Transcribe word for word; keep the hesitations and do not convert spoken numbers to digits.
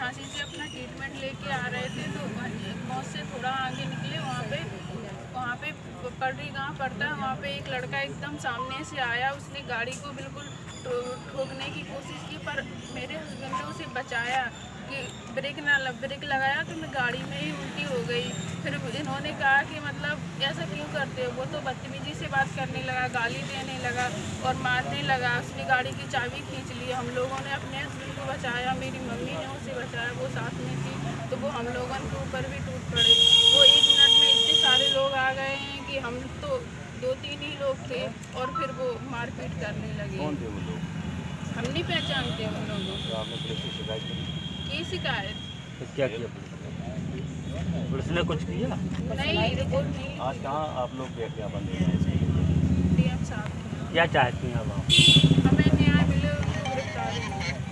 झांसी से अपना ट्रीटमेंट लेके आ रहे थे, तो मौत से थोड़ा आगे निकले, वहाँ पे वहाँ पे पटरी कहाँ पड़ता है, वहाँ पे एक लड़का एकदम सामने से आया, उसने गाड़ी को बिल्कुल ठोकने की कोशिश की, पर मेरे हस्बैंड ने उसे बचाया कि ब्रेक ना ब्रेक लगाया तो मैं गाड़ी में ही उल्टी हो गई। फिर इन्होंने कहा कि मतलब ऐसा क्यों करते हो, वो तो बदतमीजी से बात करने लगा, गाली देने लगा और मारने लगा, उसने गाड़ी की चाबी खींच ली। हम लोगों ने अपने हस्बैंड को बचाया, मेरी मम्मी ने उसे बचाया, वो साथ में थी, तो वो हम लोगों के ऊपर भी टूट पड़े। वो एक मिनट में इतने सारे लोग आ गए हैं कि हम तो दो तीन ही लोग थे और फिर वो मारपीट करने लगे। कौन थे वो लोग? हम नहीं पहचानते उन लोगों तो आपने पुलिस की शिकायत की? की शिकायत तो क्या किया पुलिस? पुलिस ने कुछ किया नहीं, रिपोर्ट नहीं। आज कहाँ आप लोग ज्ञापन दे रहे हैं? डीएम साहब क्या चाहती हैं अब आप? हमें न्याय मिले, उन्हें गिरफ्तारी मिले।